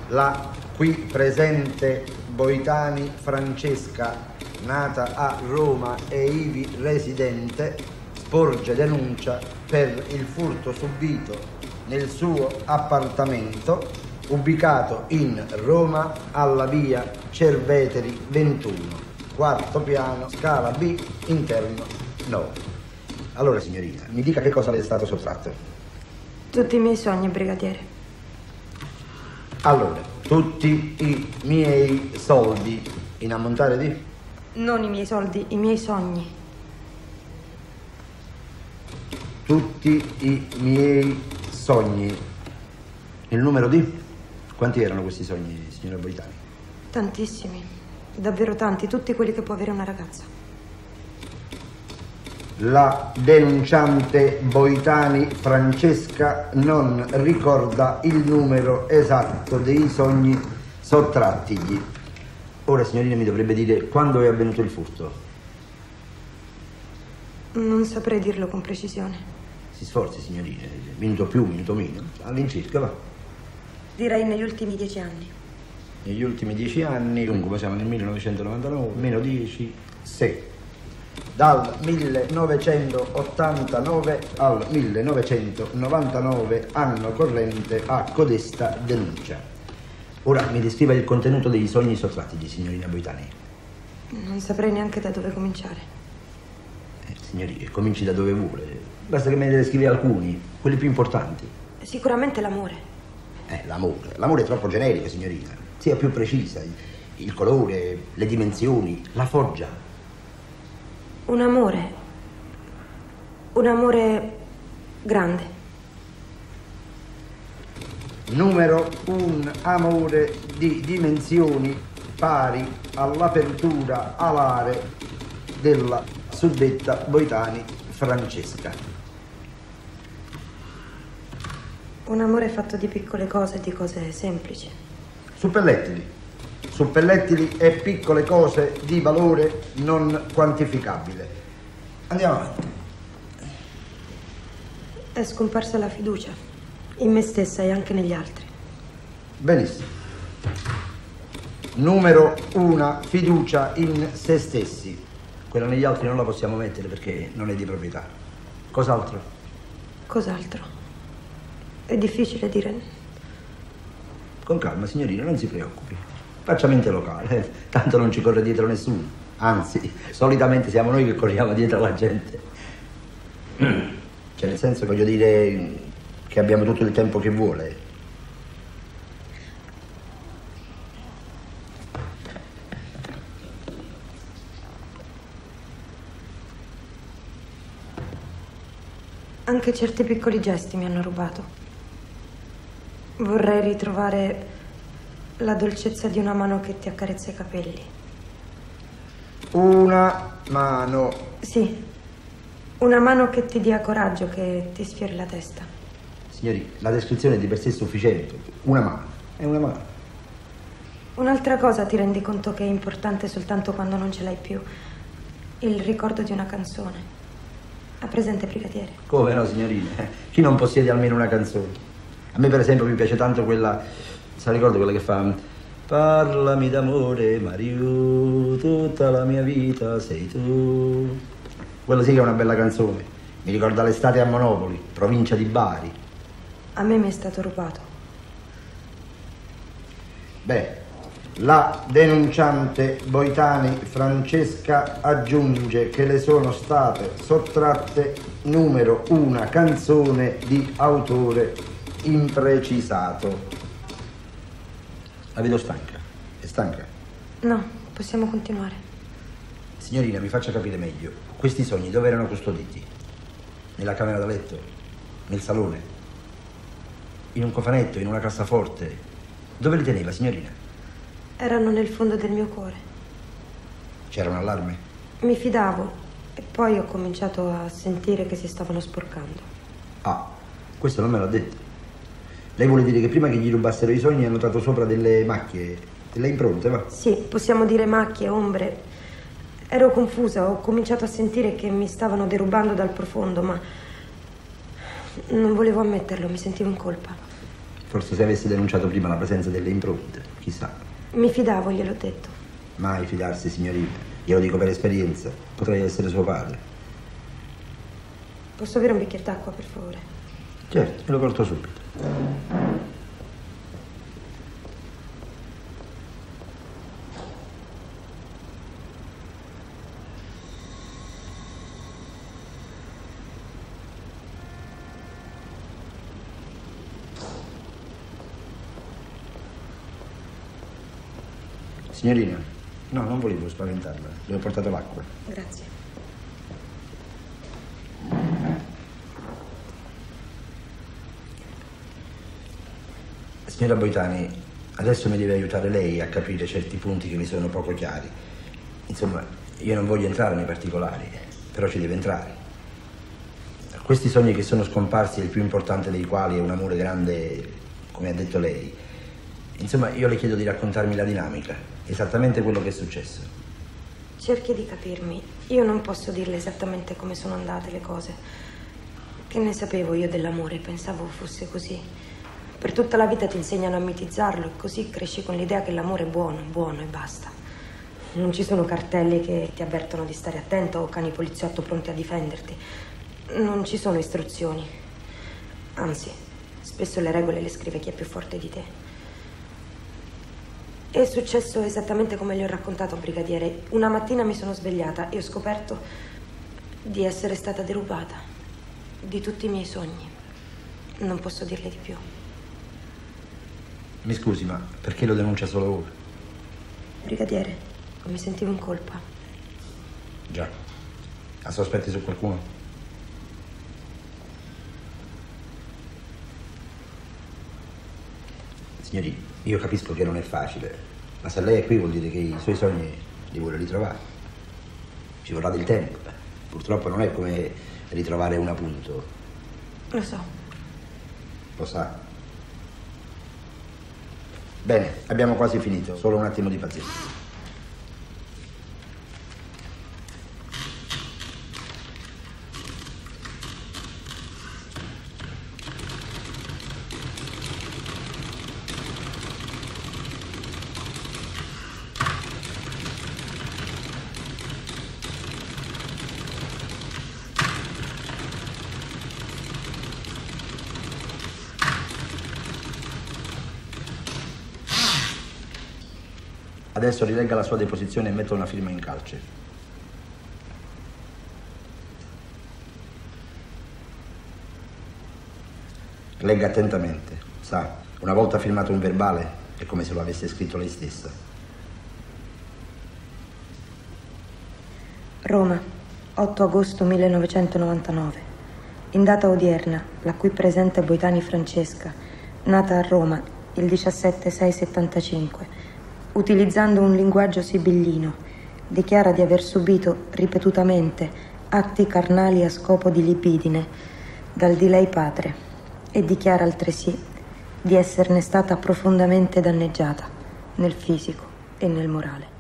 La qui presente Boitani Francesca, nata a Roma e ivi residente, sporge denuncia per il furto subito nel suo appartamento ubicato in Roma alla via Cerveteri 21, quarto piano, scala B, interno 9. Allora, signorina, mi dica che cosa le è stato sottratto. Tutti i miei sogni, brigadiere. Allora, tutti i miei soldi in ammontare di? Non i miei soldi, i miei sogni. Tutti i miei sogni. Il numero di? Quanti erano questi sogni, signora Boitani? Tantissimi, davvero tanti, tutti quelli che può avere una ragazza. La denunciante Boitani Francesca non ricorda il numero esatto dei sogni sottrattigli. Ora, signorina, mi dovrebbe dire quando è avvenuto il furto. Non saprei dirlo con precisione. Si sforzi, signorina, minuto più, minuto meno, all'incirca, va. Direi negli ultimi 10 anni. Negli ultimi 10 anni, dunque siamo nel 1999, meno 10, 6. Dal 1989 al 1999, anno corrente, a codesta denuncia. Ora mi descriva il contenuto dei sogni sottratti, signorina Boitani. Non saprei neanche da dove cominciare. Signorina, cominci da dove vuole. Basta che me ne descrivi alcuni, quelli più importanti. Sicuramente l'amore. L'amore. L'amore è troppo generico, signorina. Sia più precisa. Il colore, le dimensioni, la foggia. Un amore grande. Numero un amore di dimensioni pari all'apertura alare della suddetta Boitani Francesca. Un amore fatto di piccole cose e di cose semplici. Suppellettili e piccole cose di valore non quantificabile. Andiamo avanti. È scomparsa la fiducia in me stessa e anche negli altri. Benissimo. Numero una, fiducia in se stessi. Quella negli altri non la possiamo mettere perché non è di proprietà. Cos'altro? Cos'altro? È difficile dire. Con calma, signorina, non si preoccupi. Faccia mente locale, tanto non ci corre dietro nessuno. Anzi, solitamente siamo noi che corriamo dietro alla gente. Cioè, nel senso, voglio dire che abbiamo tutto il tempo che vuole. Anche certi piccoli gesti mi hanno rubato. Vorrei ritrovare la dolcezza di una mano che ti accarezza i capelli. Una mano. Sì, una mano che ti dia coraggio, che ti sfiori la testa. Signori, la descrizione è di per sé sufficiente. Una mano, è una mano. Un'altra cosa ti rendi conto che è importante soltanto quando non ce l'hai più. Il ricordo di una canzone. Ha presente, brigadiere? Come no, signorina? Chi non possiede almeno una canzone? A me per esempio mi piace tanto quella, se la ricordo, quella che fa parlami d'amore Mario, tutta la mia vita sei tu. Quella sì che è una bella canzone. Mi ricorda l'estate a Monopoli, provincia di Bari. A me mi è stato rubato. Beh, la denunciante Boitani Francesca aggiunge che le sono state sottratte numero una canzone di autore imprecisato. La vedo stanca. È stanca? No, possiamo continuare. Signorina, mi faccia capire meglio. Questi sogni dove erano custoditi? Nella camera da letto? Nel salone? In un cofanetto? In una cassaforte? Dove li teneva, signorina? Erano nel fondo del mio cuore. C'era un allarme? Mi fidavo e poi ho cominciato a sentire che si stavano sporcando. Ah, questo non me l'ha detto. Lei vuole dire che prima che gli rubassero i sogni ha notato sopra delle macchie, delle impronte, va? Sì, possiamo dire macchie, ombre. Ero confusa, ho cominciato a sentire che mi stavano derubando dal profondo, ma non volevo ammetterlo, mi sentivo in colpa. Forse se avessi denunciato prima la presenza delle impronte, chissà. Mi fidavo, gliel'ho detto. Mai fidarsi, signorina. Glielo dico per esperienza. Potrei essere suo padre. Posso avere un bicchiere d'acqua, per favore? Certo, me lo porto subito. Signorina, no, non volevo spaventarla. Le ho portato l'acqua. Grazie. Signora Boitani, adesso mi deve aiutare lei a capire certi punti che mi sono poco chiari. Insomma, io non voglio entrare nei particolari, però ci deve entrare. Questi sogni che sono scomparsi, il più importante dei quali è un amore grande, come ha detto lei. Insomma, io le chiedo di raccontarmi la dinamica, esattamente quello che è successo. Cerchi di capirmi. Io non posso dirle esattamente come sono andate le cose. Che ne sapevo io dell'amore? Pensavo fosse così. Per tutta la vita ti insegnano a mitizzarlo e così cresci con l'idea che l'amore è buono e basta. Non ci sono cartelli che ti avvertono di stare attento o cani poliziotto pronti a difenderti. Non ci sono istruzioni. Anzi, spesso le regole le scrive chi è più forte di te. È successo esattamente come gli ho raccontato, brigadiere. Una mattina mi sono svegliata e ho scoperto di essere stata derubata di tutti i miei sogni. Non posso dirle di più. Mi scusi, ma perché lo denuncia solo ora? Brigadiere, mi sentivo in colpa. Già. Ha sospetti su qualcuno? Signori, io capisco che non è facile, ma se lei è qui vuol dire che i suoi sogni li vuole ritrovare. Ci vorrà del tempo. Purtroppo non è come ritrovare un appunto. Lo so. Lo sa. Bene, abbiamo quasi finito, solo un attimo di pazienza. Adesso rilegga la sua deposizione e metta una firma in calce. Legga attentamente. Sa, una volta firmato un verbale è come se lo avesse scritto lei stessa. Roma, 8 agosto 1999. In data odierna, la qui presente Boitani Francesca, nata a Roma il 17/6/75, utilizzando un linguaggio sibillino, dichiara di aver subito ripetutamente atti carnali a scopo di libidine dal di lei padre e dichiara altresì di esserne stata profondamente danneggiata nel fisico e nel morale.